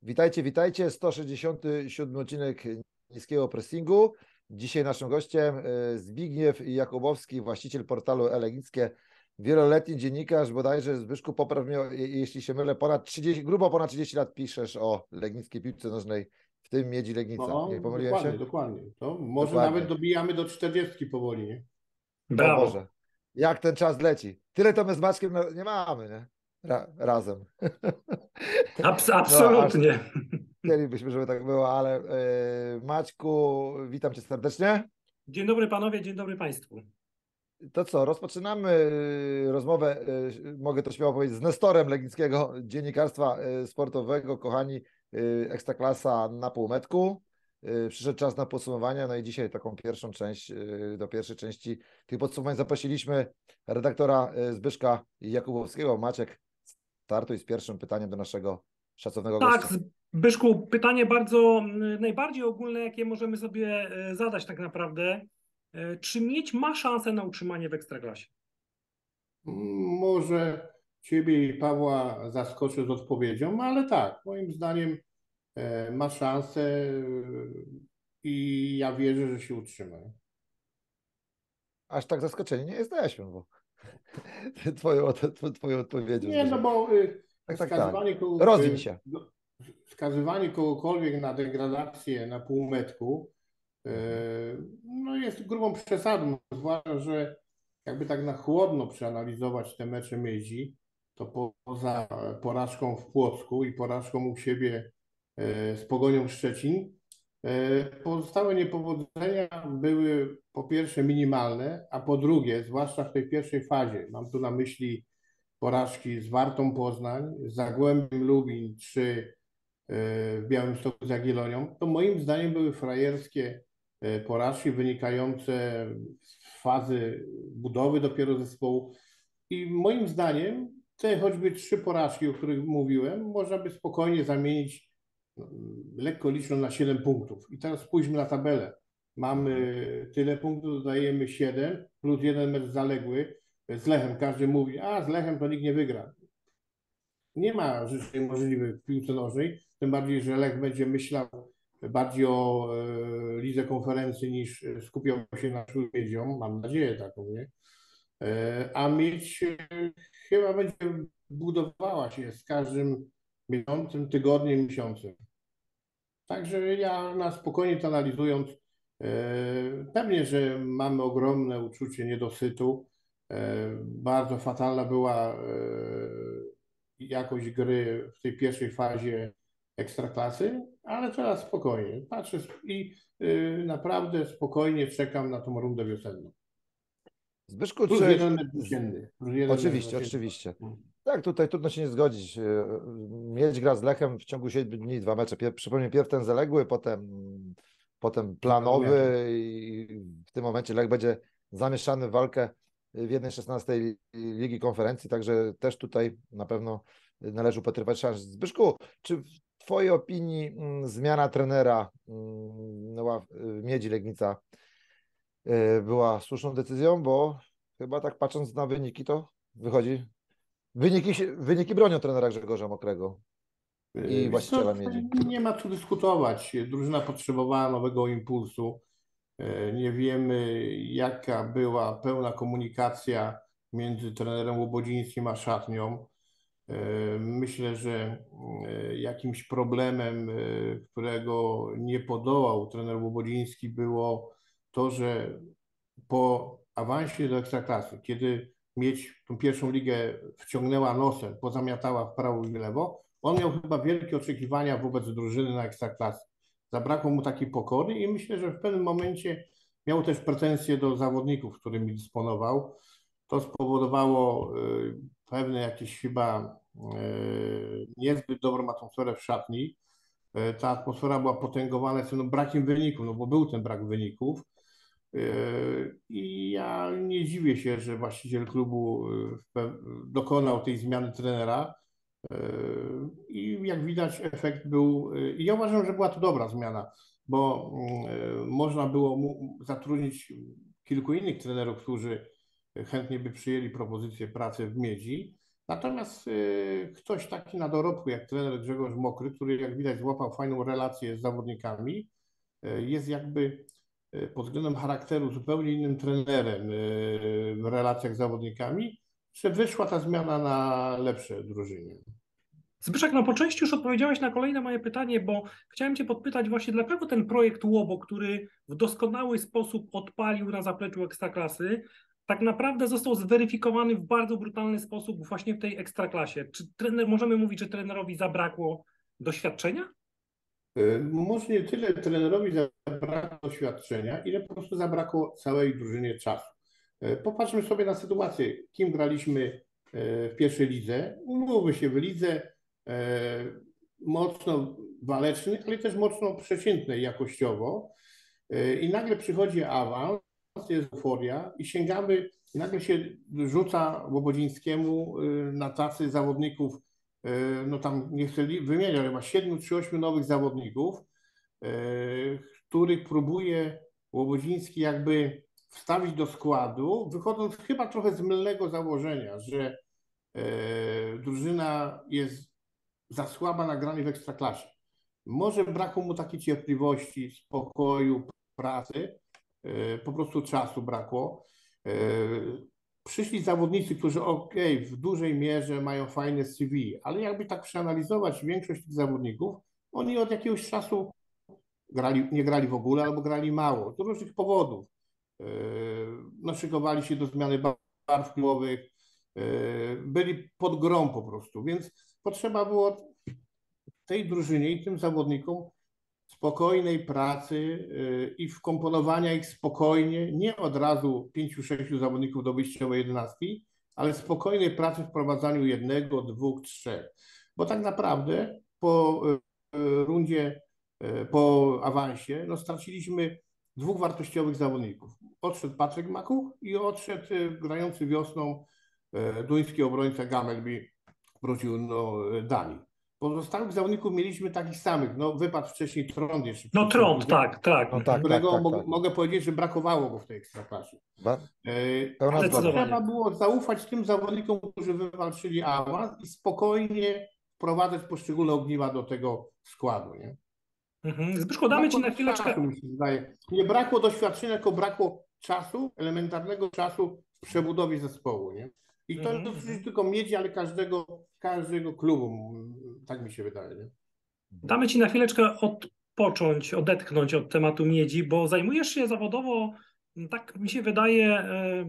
Witajcie, witajcie. 167 odcinek Niskiego Pressingu. Dzisiaj naszym gościem Zbigniew Jakubowski, właściciel portalu Legnickie, wieloletni dziennikarz, bodajże Zbyszku, popraw mnie, jeśli się mylę, grubo ponad 30 lat piszesz o legnickiej piłce nożnej, w tym Miedzi Legnica. No, Nie pomyliłem dokładnie, się? dokładnie. To może nawet Dokładnie. dobijamy do 40 powoli, nie? O Brawo. Boże, jak ten czas leci. Tyle to my z Maćkiem nie mamy, nie? Razem. No, aż Absolutnie. chcielibyśmy, żeby tak było, ale Maćku, witam cię serdecznie. Dzień dobry panowie, dzień dobry państwu. To co, rozpoczynamy rozmowę, mogę to śmiało powiedzieć, z Nestorem Legnickiego Dziennikarstwa Sportowego. Kochani, Ekstraklasa na półmetku. Przyszedł czas na podsumowania, no i dzisiaj taką pierwszą część, do pierwszej części tych podsumowań zaprosiliśmy redaktora Zbyszka Jakubowskiego. Maciek, startuj z pierwszym pytaniem do naszego szacownego Tak, gościa. Zbyszku, pytanie najbardziej ogólne, jakie możemy sobie zadać tak naprawdę. Czy Miedź ma szansę na utrzymanie w Ekstraklasie? Może Ciebie i Pawła zaskoczę z odpowiedzią, ale tak, moim zdaniem ma szansę i ja wierzę, że się utrzyma. Aż tak zaskoczeni nie jesteśmy, bo twoją odpowiedzią. Nie, no bo Tak. wskazywanie, Rozwin się. wskazywanie kogokolwiek na degradację na półmetku no jest grubą przesadą, zwłaszcza, że jakby tak na chłodno przeanalizować te mecze Miedzi, to poza porażką w Płocku i porażką u siebie z Pogonią Szczecin, pozostałe niepowodzenia były po pierwsze minimalne, a po drugie, zwłaszcza w tej pierwszej fazie, mam tu na myśli porażki z Wartą Poznań, z Zagłębiem Lubin czy w Białymstoku z Jagiellonią, to moim zdaniem były frajerskie porażki wynikające z fazy budowy dopiero zespołu. I moim zdaniem te choćby 3 porażki, o których mówiłem, można by spokojnie zamienić lekko liczną na 7 punktów. I teraz spójrzmy na tabelę. Mamy tyle punktów, dodajemy 7 plus 1 mecz zaległy z Lechem. Każdy mówi, a z Lechem to nikt nie wygra. Nie ma rzeczy możliwych w piłce nożnej, tym bardziej, że Lech będzie myślał bardziej o lidze konferencji niż skupiał się na Śródmiedzią, mam nadzieję taką, nie? A Miedź chyba będzie budowała się z każdym miesiącem, tygodniem, miesiącem. Także ja na spokojnie to analizując, pewnie, że mamy ogromne uczucie niedosytu. Bardzo fatalna była jakość gry w tej pierwszej fazie Ekstraklasy, ale teraz spokojnie patrzę i naprawdę spokojnie czekam na tą rundę wiosenną. Zbyszku, Plus czy... jeden mecz wiosenny. Oczywiście. Tak, tutaj trudno się nie zgodzić. Miedź gra z Lechem w ciągu 7 dni, 2 mecze. Przypomnę, pierw ten zaległy, potem planowy i w tym momencie Lech będzie zamieszany w walkę w 1/16 Ligi Konferencji, także też tutaj na pewno należy upatrywać szans. Zbyszku, czy w twojej opinii zmiana trenera w Miedzi Legnica była słuszną decyzją, bo chyba tak patrząc na wyniki to wychodzi, wyniki bronią trenera Grzegorza Mokrego i właściciela Miedzi. Nie ma co dyskutować. Drużyna potrzebowała nowego impulsu. Nie wiemy, jaka była pełna komunikacja między trenerem Łobodzińskim a szatnią. Myślę, że jakimś problemem, którego nie podołał trener Łobodziński, było to, że po awansie do Ekstraklasy, kiedy Miedź tą pierwszą ligę wciągnęła nosem, pozamiatała w prawo i w lewo, on miał chyba wielkie oczekiwania wobec drużyny na Ekstraklasy. Zabrakło mu takiej pokory i myślę, że w pewnym momencie miał też pretensje do zawodników, którymi dysponował. To spowodowało pewne jakieś chyba niezbyt dobrą atmosferę w szatni. Ta atmosfera była potęgowana brakiem wyników, no bo był ten brak wyników. I ja nie dziwię się, że właściciel klubu dokonał tej zmiany trenera. I jak widać efekt był, i ja uważam, że była to dobra zmiana, bo można było zatrudnić kilku innych trenerów, którzy chętnie by przyjęli propozycję pracy w Miedzi, Natomiast ktoś taki na dorobku jak trener Grzegorz Mokry, który jak widać złapał fajną relację z zawodnikami, jest jakby pod względem charakteru zupełnie innym trenerem w relacjach z zawodnikami, że wyszła ta zmiana na lepsze drużyny. Zbyszek, no po części już odpowiedziałeś na kolejne moje pytanie, bo chciałem Cię podpytać właśnie, dlaczego ten projekt Łobo, który w doskonały sposób odpalił na zapleczu Ekstraklasy, tak naprawdę został zweryfikowany w bardzo brutalny sposób właśnie w tej Ekstraklasie. Czy możemy mówić, że trenerowi zabrakło doświadczenia? Może nie tyle trenerowi zabrakło doświadczenia, ile po prostu zabrakło całej drużynie czasu. Popatrzmy sobie na sytuację, kim graliśmy w pierwszej lidze. Umówmy się, w lidze mocno walecznej, ale też mocno przeciętnej jakościowo. I nagle przychodzi awans, jest euforia i sięgamy, i nagle się rzuca Łobodzińskiemu na tacy zawodników, no tam nie chcę wymieniać, ale ma 7 czy 8 nowych zawodników, których próbuje Łobodziński jakby wstawić do składu, wychodząc chyba trochę z mylnego założenia, że drużyna jest za słaba na granie w Ekstraklasie. Może brakło mu takiej cierpliwości, spokoju, pracy, po prostu czasu brakło. Przyszli zawodnicy, którzy w dużej mierze mają fajne CV, ale jakby tak przeanalizować większość tych zawodników, oni od jakiegoś czasu nie grali w ogóle albo grali mało, z różnych powodów. No, szykowali się do zmiany barw klubowych, byli pod grą po prostu, więc potrzeba było tej drużynie i tym zawodnikom spokojnej pracy i wkomponowania ich spokojnie, nie od razu 5-6 zawodników do wyjściowej 11, ale spokojnej pracy w wprowadzaniu 1, 2, 3. Bo tak naprawdę po rundzie, po awansie, no straciliśmy 2 wartościowych zawodników. Odszedł Patryk Makuch i odszedł grający wiosną duński obrońca Gamelby, wrócił Danii. Pozostałych zawodników mieliśmy takich samych. No, wypadł wcześniej Trond jeszcze. No Trond, tak. No, tak, którego tak. mogę powiedzieć, że brakowało go w tej Ekstraklasie. Ale trzeba było zaufać tym zawodnikom, którzy wywalczyli awans i spokojnie wprowadzać poszczególne ogniwa do tego składu. Nie? Zbyszko, damy Ci na chwileczkę. Czasu, mi się zdaje. Nie brakło doświadczenia, tylko brakło czasu, elementarnego czasu w przebudowie zespołu. Nie? I to dotyczy tylko Miedzi, ale każdego klubu, tak mi się wydaje. Nie? Damy Ci na chwileczkę odpocząć, odetchnąć od tematu Miedzi, bo zajmujesz się zawodowo, tak mi się wydaje,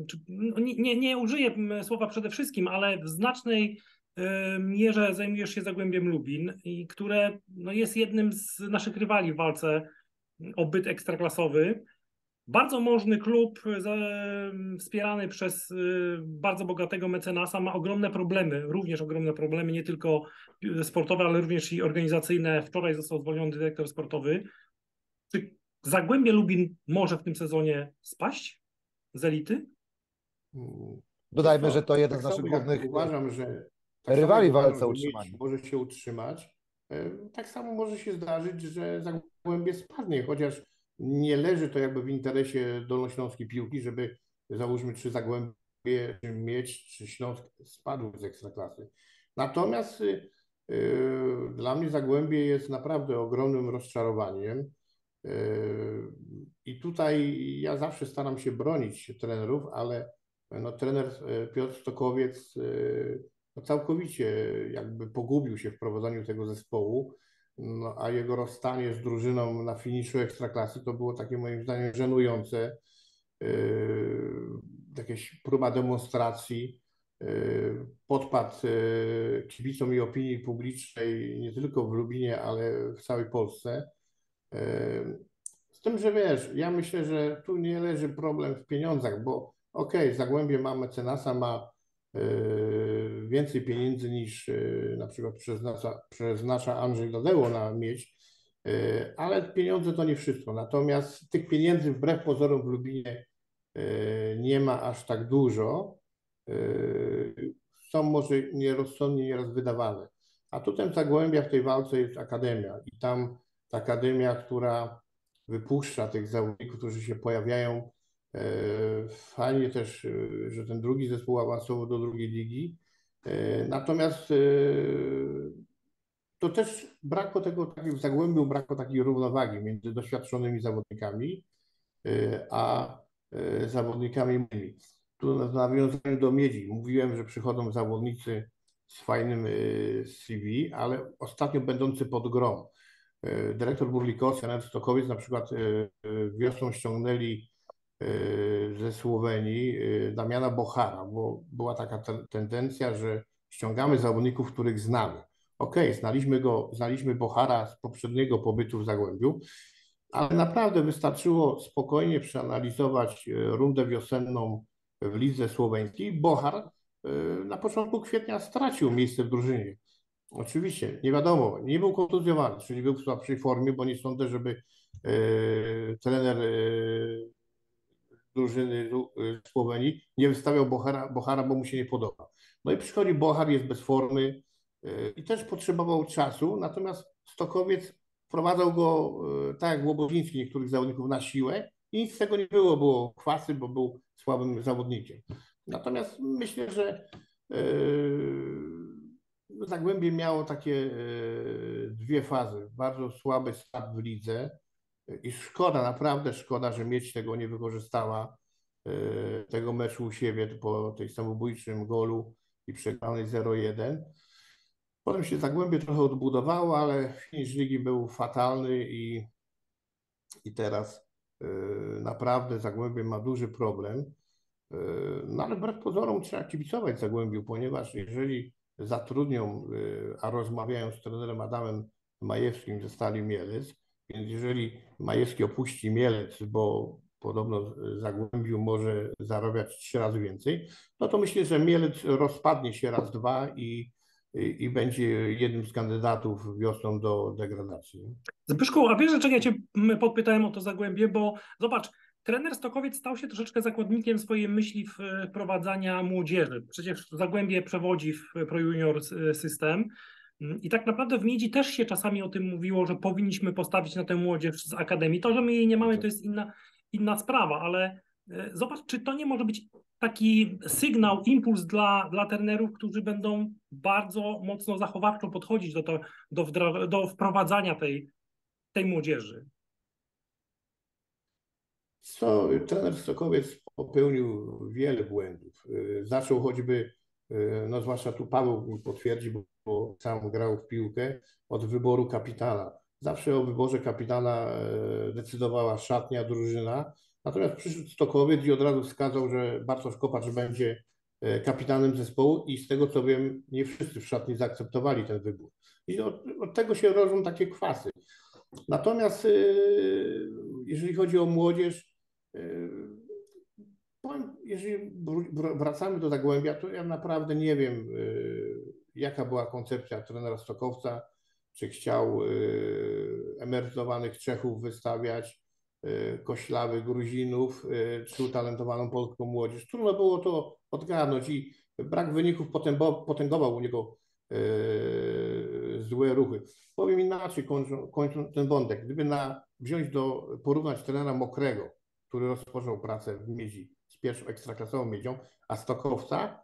nie użyję słowa przede wszystkim, ale w znacznej mierze zajmujesz się Zagłębiem Lubin, i które no, jest jednym z naszych rywali w walce o byt ekstraklasowy. Bardzo możny klub, wspierany przez bardzo bogatego mecenasa, ma ogromne problemy, również ogromne problemy, nie tylko sportowe, ale również i organizacyjne. Wczoraj został zwolniony dyrektor sportowy. Czy Zagłębie Lubin może w tym sezonie spaść z elity? Dodajmy, że to jeden z naszych głównych uważam, że rywali w walce o utrzymanie. Może się utrzymać. Tak samo może się zdarzyć, że Zagłębie spadnie, chociaż nie leży to jakby w interesie dolnośląskiej piłki, żeby załóżmy, czy Zagłębie, czy Miedź, czy Śląsk spadł z Ekstraklasy. Natomiast dla mnie Zagłębie jest naprawdę ogromnym rozczarowaniem. I tutaj ja zawsze staram się bronić trenerów, ale no, trener Piotr Stokowiec no, całkowicie jakby pogubił się w prowadzeniu tego zespołu, no, a jego rozstanie z drużyną na finiszu Ekstraklasy to było takie moim zdaniem żenujące. Jakaś próba demonstracji, podpad kibicom i opinii publicznej nie tylko w Lubinie, ale w całej Polsce. Z tym, że wiesz, ja myślę, że tu nie leży problem w pieniądzach, bo Zagłębie ma mecenasa, ma więcej pieniędzy niż na przykład przeznacza Andrzej Dadeło na Miedź, ale pieniądze to nie wszystko. Natomiast tych pieniędzy wbrew pozorom w Lubinie nie ma aż tak dużo. Są może nierozsądnie nieraz wydawane. A tutaj w Zagłębia w tej walce jest akademia i tam ta akademia, która wypuszcza tych zawodników, którzy się pojawiają. Fajnie też, że ten drugi zespół awansował do drugiej ligi. Natomiast to też brakło tego, w Zagłębiu brakło takiej równowagi między doświadczonymi zawodnikami, a zawodnikami młodymi. Tu w nawiązaniu do Miedzi mówiłem, że przychodzą zawodnicy z fajnym CV, ale ostatnio będący pod grom. Dyrektor Burlikowski, Jan Stokowiec na przykład wiosną ściągnęli ze Słowenii Damiana Bochara, bo była taka tendencja, że ściągamy zawodników, których znamy. Okej, znaliśmy Bochara z poprzedniego pobytu w Zagłębiu, ale naprawdę wystarczyło spokojnie przeanalizować rundę wiosenną w lidze słoweńskiej. Bochar na początku kwietnia stracił miejsce w drużynie. Oczywiście, nie wiadomo, nie był kontuzjowany, czyli był w słabszej formie, bo nie sądzę, żeby trener drużyny Słowenii nie wystawiał Bochara, bo mu się nie podoba. No i przychodzi Bochar, jest bez formy i też potrzebował czasu, natomiast Stokowiec wprowadzał go, tak jak Łobodziński, niektórych zawodników na siłę i nic z tego nie było, było kwasy, bo był słabym zawodnikiem. Natomiast myślę, że Zagłębie miało takie dwie fazy. Bardzo słaby start w lidze i szkoda, naprawdę szkoda, że Miedź tego nie wykorzystała, tego meczu u siebie po tej samobójczym golu i przegranej 0-1. Potem się Zagłębie trochę odbudowało, ale finisz ligi był fatalny i teraz naprawdę Zagłębie ma duży problem. No ale wbrew pozorom trzeba kibicować Zagłębiu, ponieważ jeżeli zatrudnią, a rozmawiają z trenerem Adamem Majewskim ze Stali Mielec, więc jeżeli Majewski opuści Mielec, bo podobno Zagłębiu może zarabiać 3 razy więcej, no to myślę, że Mielec rozpadnie się raz, dwa i będzie jednym z kandydatów wiosną do degradacji. Zbyszku, a wiesz, dlaczego ja cię podpytałem o to Zagłębie, bo zobacz, trener Stokowiec stał się troszeczkę zakładnikiem swojej myśli wprowadzania młodzieży. Przecież Zagłębie przewodzi w Pro Junior system i tak naprawdę w Miedzi też się czasami o tym mówiło, że powinniśmy postawić na tę młodzież z akademii. To, że my jej nie mamy, to jest inna sprawa, ale zobacz, czy to nie może być taki sygnał, impuls dla trenerów, którzy będą bardzo mocno zachowawczo podchodzić do wprowadzania tej młodzieży. Trener Stokowiec popełnił wiele błędów. Zaczął choćby, no zwłaszcza tu Paweł mi potwierdzi, bo sam grał w piłkę, od wyboru kapitana. Zawsze o wyborze kapitana decydowała szatnia, drużyna. Natomiast przyszedł Stokowiec i od razu wskazał, że Bartosz Kopacz będzie kapitanem zespołu i z tego co wiem, nie wszyscy w szatni zaakceptowali ten wybór. I od tego się rodzą takie kwasy. Natomiast jeżeli chodzi o młodzież, jeżeli wracamy do Zagłębia, to ja naprawdę nie wiem, jaka była koncepcja trenera Stokowca, czy chciał emerytowanych Czechów wystawiać, koślawych Gruzinów, czy utalentowaną polską młodzież. Trudno było to odgadnąć i brak wyników potęgował u niego złe ruchy. Powiem inaczej, kończąc ten wątek. Gdyby porównać trenera Mokrego, który rozpoczął pracę w Miedzi z pierwszą ekstraklasową Miedzią, a Stokowca,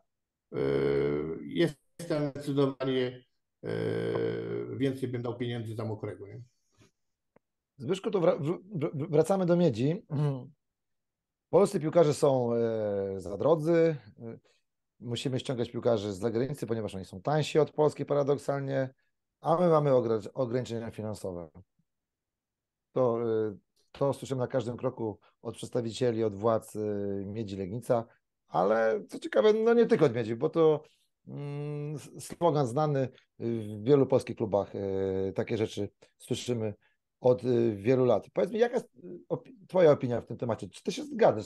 jestem zdecydowanie więcej bym dał pieniędzy za Mokrego. Nie? Zbyszku, to wracamy do Miedzi. Polscy piłkarze są za drodzy. Musimy ściągać piłkarzy z zagranicy, ponieważ oni są tańsi od polskich paradoksalnie, a my mamy ograniczenia finansowe. To słyszymy na każdym kroku od przedstawicieli, od władz Miedzi Legnica, ale co ciekawe, no nie tylko od Miedzi, bo to slogan znany w wielu polskich klubach. Takie rzeczy słyszymy od wielu lat. Powiedz mi, jaka jest Twoja opinia w tym temacie? Czy Ty się zgadzasz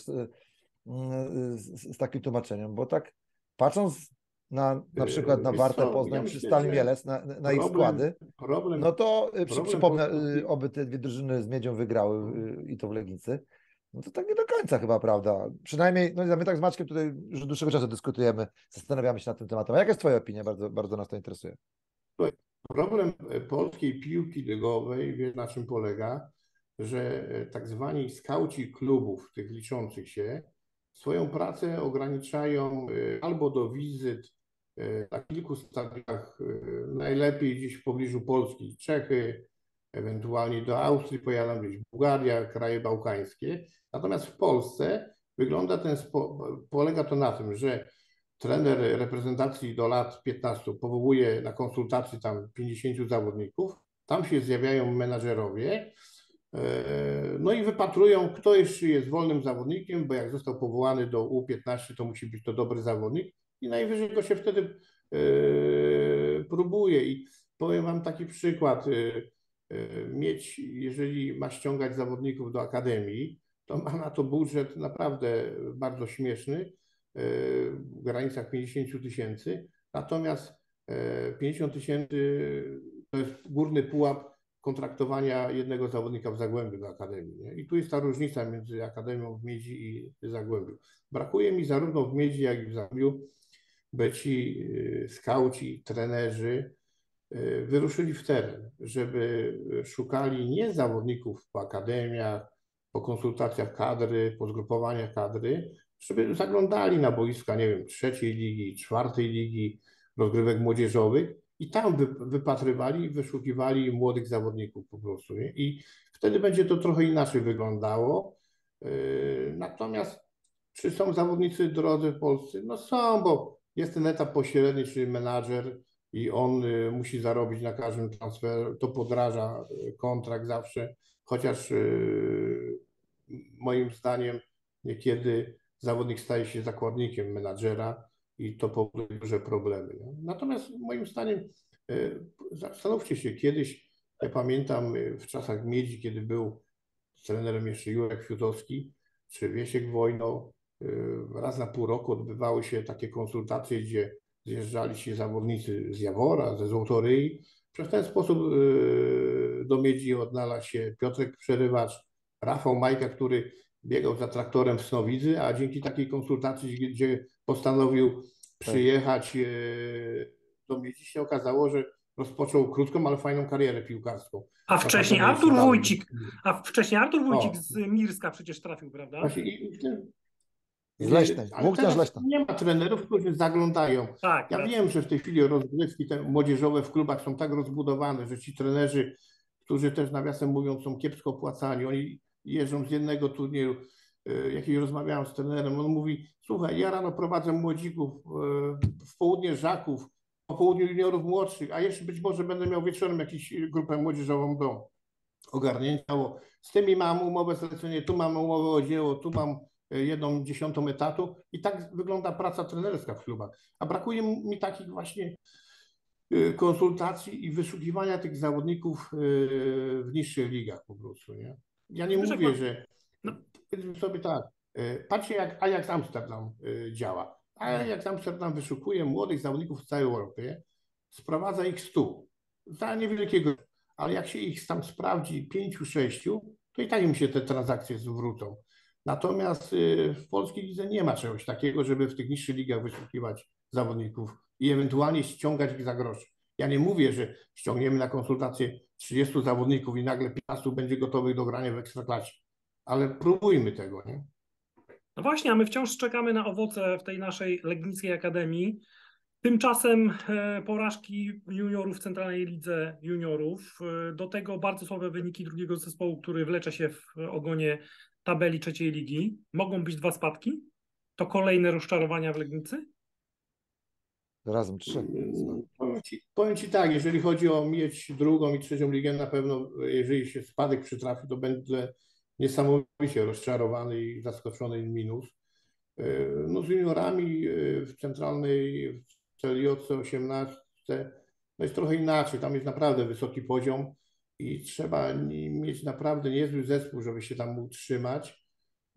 z takim tłumaczeniem? Bo tak patrząc na przykład na Wartę Poznań czy Stal Mielec, na ich składy, no to przypomnę, oby te dwie drużyny z Miedzią wygrały i to w Legnicy, no to tak nie do końca chyba, prawda? Przynajmniej, no my tak z Maćkiem tutaj już od dłuższego czasu dyskutujemy, zastanawiamy się nad tym tematem. A jaka jest Twoja opinia? Bardzo, bardzo nas to interesuje. Problem polskiej piłki ligowej, wiesz na czym polega, że tak zwani skauci klubów, tych liczących się, swoją pracę ograniczają albo do wizyt na kilku stadionach, najlepiej gdzieś w pobliżu Polski, Czechy, ewentualnie do Austrii pojadą gdzieś Bułgaria, kraje bałkańskie. Natomiast w Polsce polega to na tym, że trener reprezentacji do lat 15 powołuje na konsultacji tam 50 zawodników, tam się zjawiają menadżerowie, no i wypatrują, kto jeszcze jest wolnym zawodnikiem, bo jak został powołany do U15, to musi być to dobry zawodnik i najwyżej go się wtedy próbuje. I powiem wam taki przykład, jeżeli ma ściągać zawodników do akademii, to ma na to budżet naprawdę bardzo śmieszny, w granicach 50 tysięcy, natomiast 50 tysięcy to jest górny pułap kontraktowania jednego zawodnika w Zagłębiu do Akademii. Nie? I tu jest ta różnica między Akademią w Miedzi i Zagłębiu. Brakuje mi zarówno w Miedzi, jak i w Zagłębiu, by ci skauci, trenerzy wyruszyli w teren, żeby szukali nie zawodników po akademiach, po konsultacjach kadry, po zgrupowaniach kadry, żeby zaglądali na boiska, nie wiem, 3. ligi, 4. ligi, rozgrywek młodzieżowych i tam wypatrywali i wyszukiwali młodych zawodników po prostu. Nie? I wtedy będzie to trochę inaczej wyglądało. Natomiast czy są zawodnicy drodzy w Polsce? No są, bo jest ten etap pośredni, czyli menadżer i on musi zarobić na każdym transferze. To podraża kontrakt zawsze, chociaż moim zdaniem niekiedy zawodnik staje się zakładnikiem menadżera i to powoduje duże problemy. Nie? Natomiast moim zdaniem zastanówcie się, kiedyś, ja pamiętam w czasach Miedzi, kiedy był trenerem jeszcze Jurek Fiutowski czy Wiesiek Wojno, raz na pół roku odbywały się takie konsultacje, gdzie zjeżdżali się zawodnicy z Jawora, ze Złotoryi. Przez ten sposób do Miedzi odnalazł się Piotrek Przerywacz, Rafał Majka, który biegał za traktorem w Snowidzy, a dzięki takiej konsultacji, gdzie postanowił przyjechać do Miedzi, się okazało, że rozpoczął krótką, ale fajną karierę piłkarską. A wcześniej Artur Wójcik z Mirska przecież trafił, prawda? Właśnie z Leśnej, Włókniarz Leśna. Nie ma trenerów, którzy zaglądają. Tak, ja wiem, że w tej chwili rozgrywki te młodzieżowe w klubach są tak rozbudowane, że ci trenerzy, którzy też nawiasem mówiąc są kiepsko opłacani, oni jeżdżą z jednego turnieju, jakiś rozmawiałem z trenerem, on mówi, słuchaj, ja rano prowadzę młodzików, w południe Żaków, po południu juniorów młodszych, a jeszcze być może będę miał wieczorem jakąś grupę młodzieżową do ogarnięcia, bo z tymi mam umowę zlecenie, tu mam umowę o dzieło, tu mam 1/10 etatu i tak wygląda praca trenerska w klubach. A brakuje mi takich właśnie konsultacji i wyszukiwania tych zawodników w niższych ligach po prostu. Nie? Ja nie mówię, że powiedzmy sobie tak, patrzcie jak Ajax Amsterdam działa. Ajax Amsterdam wyszukuje młodych zawodników w całej Europie, sprowadza ich 100 za niewielkiego, ale jak się ich tam sprawdzi 5-6, to i tak im się te transakcje zwrócą. Natomiast w polskiej lidze nie ma czegoś takiego, żeby w tych niższych ligach wyszukiwać zawodników i ewentualnie ściągać ich za grosze. Ja nie mówię, że ściągniemy na konsultację 30 zawodników i nagle 15 będzie gotowych do grania w Ekstraklasie. Ale próbujmy tego, nie? No właśnie, a my wciąż czekamy na owoce w tej naszej Legnickiej Akademii. Tymczasem porażki juniorów w Centralnej Lidze Juniorów, do tego bardzo słabe wyniki drugiego zespołu, który wlecze się w ogonie tabeli 3. ligi. Mogą być 2 spadki? To kolejne rozczarowania w Legnicy? Razem 3. Powiem ci tak, jeżeli chodzi o mieć 2. i 3. ligę, na pewno jeżeli się spadek przytrafi, to będę niesamowicie rozczarowany i zaskoczony in minus. No z juniorami w centralnej, w CLJ 18 no jest trochę inaczej, tam jest naprawdę wysoki poziom i trzeba mieć naprawdę niezły zespół, żeby się tam utrzymać.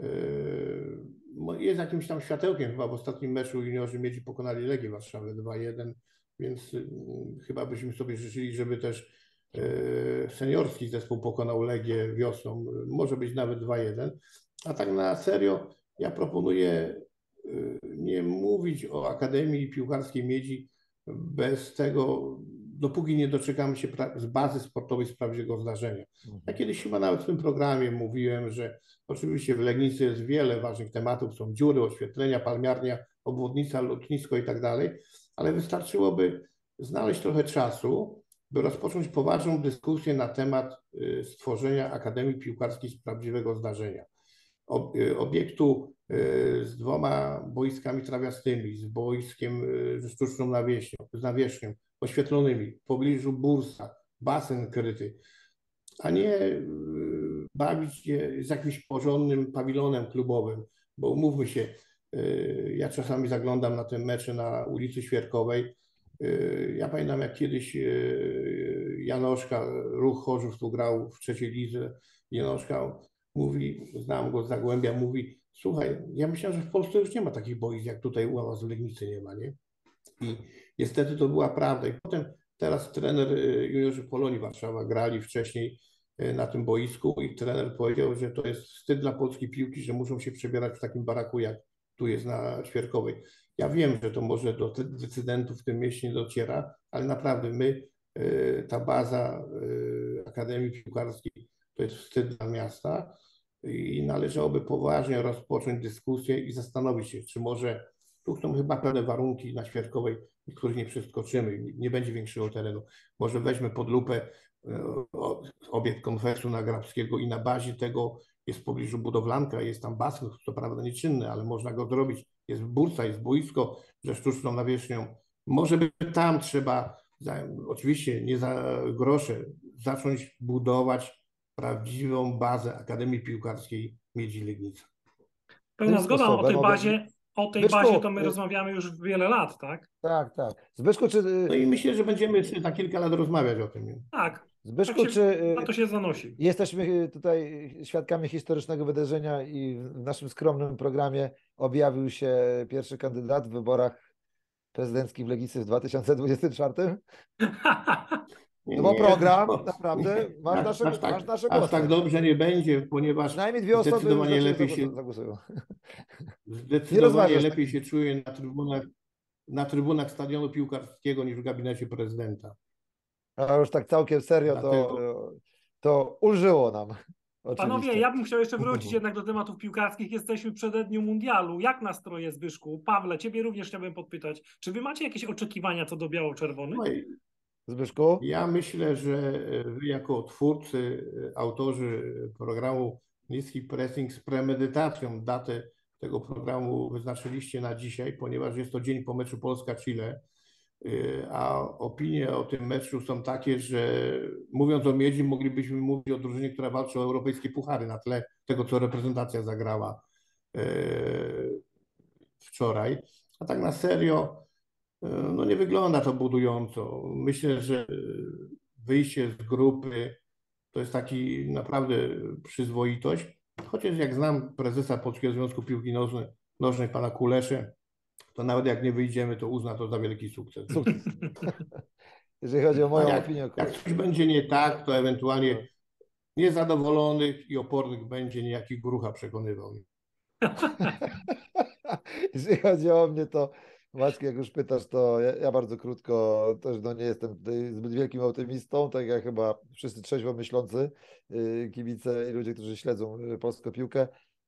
Jest jakimś tam światełkiem, chyba w ostatnim meczu juniorzy Miedzi pokonali Legię Warszawę 2-1, więc chyba byśmy sobie życzyli, żeby też seniorski zespół pokonał Legię wiosną, może być nawet 2-1. A tak na serio, ja proponuję nie mówić o Akademii Piłkarskiej Miedzi bez tego, dopóki nie doczekamy się z bazy sportowej z prawdziwego zdarzenia. Ja kiedyś chyba nawet w tym programie mówiłem, że oczywiście w Legnicy jest wiele ważnych tematów, są dziury, oświetlenia, palmiarnia, obwodnica, lotnisko i tak dalej, ale wystarczyłoby znaleźć trochę czasu, by rozpocząć poważną dyskusję na temat stworzenia Akademii Piłkarskiej z prawdziwego zdarzenia. Obiektu z 2 boiskami trawiastymi, z boiskiem ze sztuczną nawierzchnią, oświetlonymi, w pobliżu bursa, basen kryty, a nie bawić się z jakimś porządnym pawilonem klubowym, bo umówmy się, ja czasami zaglądam na te mecze na ulicy Świerkowej. Ja pamiętam, jak kiedyś Janoszka, Ruch Chorzów tu grał w trzeciej lidze. Janoszka mówi, znam go z Zagłębia, mówi: słuchaj, ja myślałem, że w Polsce już nie ma takich boisk, jak tutaj u was w Legnicy nie ma, nie? I niestety to była prawda. I potem teraz trener juniorzy Polonii Warszawa grali wcześniej na tym boisku i trener powiedział, że to jest wstyd dla polskiej piłki, że muszą się przebierać w takim baraku, jak tu jest na Świerkowej. Ja wiem, że to może do decydentów w tym mieście nie dociera, ale naprawdę my, ta baza Akademii Piłkarskiej, to jest wstyd dla miasta i należałoby poważnie rozpocząć dyskusję i zastanowić się, czy może tu są chyba pewne warunki na Świerkowej, których nie przeskoczymy, nie będzie większego terenu. Może weźmy pod lupę obiekt Konfeksu Nagrabskiego i na bazie tego jest w pobliżu budowlanka, jest tam basen, co prawda nieczynny, ale można go zrobić. Jest bursa, jest boisko ze sztuczną nawierzchnią. Może by tam trzeba, oczywiście nie za grosze, zacząć budować prawdziwą bazę Akademii Piłkarskiej Miedzi Legnica. Pełna zgoda o tej bazie. O tej Zbyszku, bazie to my rozmawiamy już wiele lat, tak? Tak, tak. Zbyszku, czy... No i myślę, że będziemy jeszcze na kilka lat rozmawiać o tym. Nie? Tak. Zbyszku, Tak na to się zanosi. Jesteśmy tutaj świadkami historycznego wydarzenia i w naszym skromnym programie objawił się pierwszy kandydat w wyborach prezydenckich w Legnicy w 2024. No bo program, naprawdę, masz nasze głosy. Aż tak dobrze nie będzie, ponieważ Przynajmniej 2 osoby zdecydowanie lepiej się zagłosują. Zdecydowanie lepiej się czuję na trybunach stadionu piłkarskiego niż w gabinecie prezydenta. A już tak całkiem serio, to ulżyło nam. Oczywiście. Panowie, ja bym chciał jeszcze wrócić jednak do tematów piłkarskich. Jesteśmy w przededniu mundialu. Jak nastroje, Zbyszku? Pawle, ciebie również chciałbym podpytać. Czy wy macie jakieś oczekiwania co do biało-czerwonych? Zbyszku? Ja myślę, że wy jako twórcy, autorzy programu Niski Pressing z premedytacją datę tego programu wyznaczyliście na dzisiaj, ponieważ jest to dzień po meczu Polska-Chile, a opinie o tym meczu są takie, że mówiąc o Miedzi, moglibyśmy mówić o drużynie, która walczy o europejskie puchary na tle tego, co reprezentacja zagrała wczoraj. A tak na serio, no nie wygląda to budująco. Myślę, że wyjście z grupy to jest taki naprawdę przyzwoitość. Chociaż jak znam prezesa Polskiego Związku Piłki Nożnej, pana Kuleszę, to nawet jak nie wyjdziemy, to uzna to za wielki sukces. Jeżeli chodzi o moją opinię. Jak coś będzie nie tak, to ewentualnie niezadowolonych i opornych będzie niejaki Grucha przekonywał. Jeżeli chodzi o mnie, to Maciek, jak już pytasz, to ja bardzo krótko też nie jestem zbyt wielkim optymistą, tak jak chyba wszyscy trzeźwo myślący kibice i ludzie, którzy śledzą polską piłkę.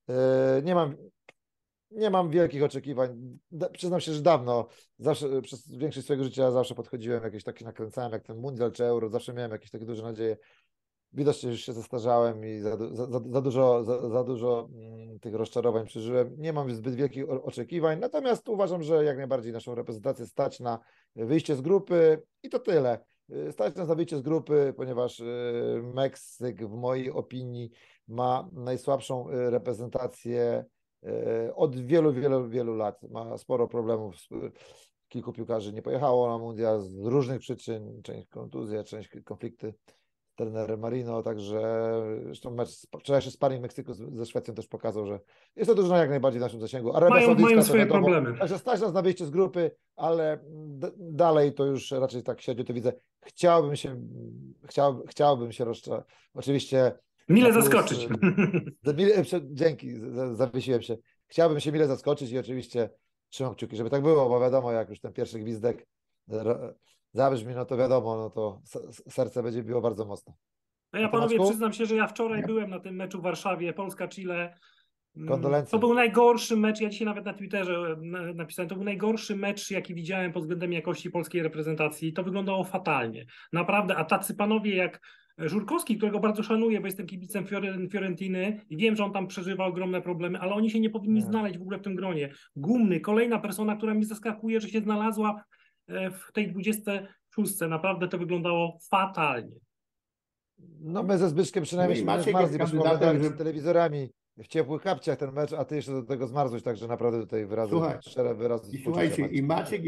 Nie mam wielkich oczekiwań. Przyznam się, że dawno, zawsze przez większość swojego życia zawsze podchodziłem, jakieś takie nakręcałem, jak ten mundial czy euro, zawsze miałem jakieś takie duże nadzieje. Widocznie już się zestarzałem i za dużo tych rozczarowań przeżyłem. Nie mam zbyt wielkich oczekiwań, natomiast uważam, że jak najbardziej naszą reprezentację stać na wyjście z grupy i to tyle. Stać nas na wyjście z grupy, ponieważ Meksyk w mojej opinii ma najsłabszą reprezentację od wielu lat. Ma sporo problemów. Kilku piłkarzy nie pojechało na mundial z różnych przyczyn, część kontuzje, część konflikty z trenerem Marino, także zresztą wczorajszy sparring Meksyku ze Szwecją też pokazał, że jest to drużyna jak najbardziej w naszym zasięgu. Mają swoje problemy. Także stać nas na wyjście z grupy, ale dalej to już raczej tak średnio to widzę. Chciałbym się oczywiście mile zaskoczyć. Dzięki, zawiesiłem się. Chciałbym się mile zaskoczyć i oczywiście trzymam kciuki, żeby tak było, bo wiadomo, jak już ten pierwszy gwizdek zabrzmi, no to wiadomo, no to serce będzie biło bardzo mocno. No ja panowie przyznam się, że ja wczoraj byłem na tym meczu w Warszawie, Polska-Chile. Kondolencje. To był najgorszy mecz, ja dzisiaj nawet na Twitterze napisałem, to był najgorszy mecz, jaki widziałem pod względem jakości polskiej reprezentacji. To wyglądało fatalnie. Naprawdę, a tacy panowie jak Żurkowski, którego bardzo szanuję, bo jestem kibicem Fiorentiny i wiem, że on tam przeżywa ogromne problemy, ale oni się nie powinni znaleźć w ogóle w tym gronie. Gumny, kolejna persona, która mi zaskakuje, że się znalazła w tej 26. Naprawdę to wyglądało fatalnie. No my ze Zbyszkiem przynajmniej No i się Maciek zmarzli, jest bośmy oglądali kandydatem, przed telewizorami w ciepłych kapciach ten mecz, a ty jeszcze do tego zmarzłeś, także naprawdę tutaj szczere wyrazy I współczucia, słuchajcie, Maciek. i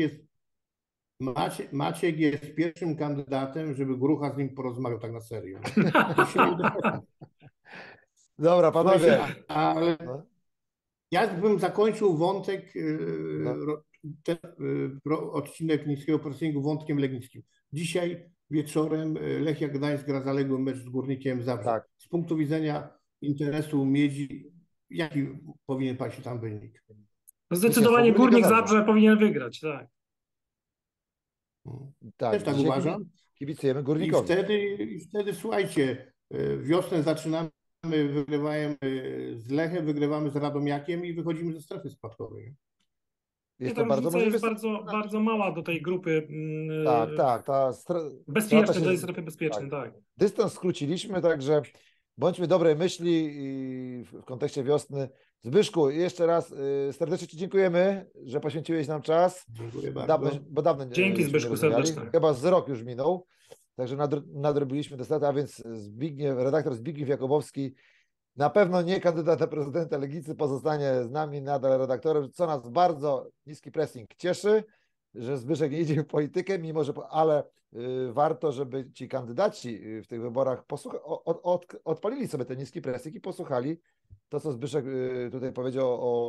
Maciek jest pierwszym kandydatem, żeby Grucha z nim porozmawiał tak na serio. To się nie uda. Dobra, panowie. Słuchajcie, ale No. ja bym zakończył wątek, No. ten odcinek niskiego pressingu wątkiem legnickim. Dzisiaj wieczorem Lechia Gdańsk gra zaległy mecz z Górnikiem Zabrze. Tak. Z punktu widzenia interesu Miedzi, jaki powinien paść tam wynik? Zdecydowanie Górnika Górnik Zabrze. Zabrze powinien wygrać, tak. Tak, Też tak dzisiaj uważam. Kibicujemy I Górnikowi. wtedy słuchajcie, wiosnę zaczynamy, wygrywamy z Lechem, wygrywamy z Radomiakiem i wychodzimy ze strefy spadkowej. Jest Ta to bardzo różnica możliwe. jest bardzo mała do tej grupy Tak. bezpiecznej, strata do tej się- strefy bezpiecznej, tak. Dystans skróciliśmy, także bądźmy dobrej myśli i w kontekście wiosny. Zbyszku, jeszcze raz serdecznie Ci dziękujemy, że poświęciłeś nam czas. Dziękuję bardzo. Dawno Dzięki, żeśmy Zbyszku, nie rozmawiali. serdeczne. Chyba z rok już minął, także nadrobiliśmy tę stratę, a więc redaktor Zbigniew Jakubowski, na pewno nie kandydat na prezydenta Legnicy, pozostanie z nami nadal redaktorem, co nas bardzo, niski pressing, cieszy, że Zbyszek nie idzie w politykę, mimo że, ale warto, żeby ci kandydaci w tych wyborach odpalili sobie ten niski pressing i posłuchali to, co Zbyszek tutaj powiedział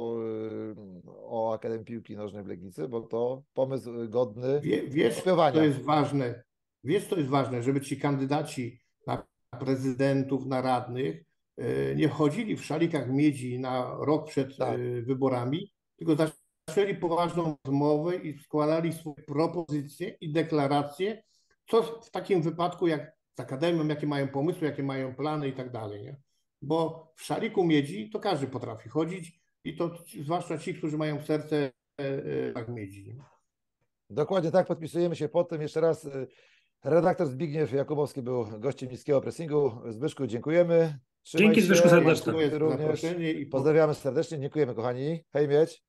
o Akademii Piłki Nożnej w Legnicy, bo to pomysł godny Wiesz, kopiowania. to jest ważne. Wiesz, to jest ważne, żeby ci kandydaci na prezydentów, na radnych nie wchodzili w szalikach miedzi na rok przed Tak. wyborami, tylko zaczęli poważną rozmowę i składali swoje propozycje i deklaracje, co w takim wypadku jak z Akademią, jakie mają pomysły, jakie mają plany i tak dalej. Nie? Bo w szaliku miedzi to każdy potrafi chodzić i to zwłaszcza ci, którzy mają serce tak miedzi. Nie? Dokładnie tak, podpisujemy się pod tym. Jeszcze raz redaktor Zbigniew Jakubowski był gościem niskiego pressingu. Zbyszku, dziękujemy. Trzymaj Dzięki, się. Zbyszku, serdecznie. Dziękuję za Również. zaproszenie i Pozdrawiamy serdecznie. Dziękujemy, kochani. Hej, mieć.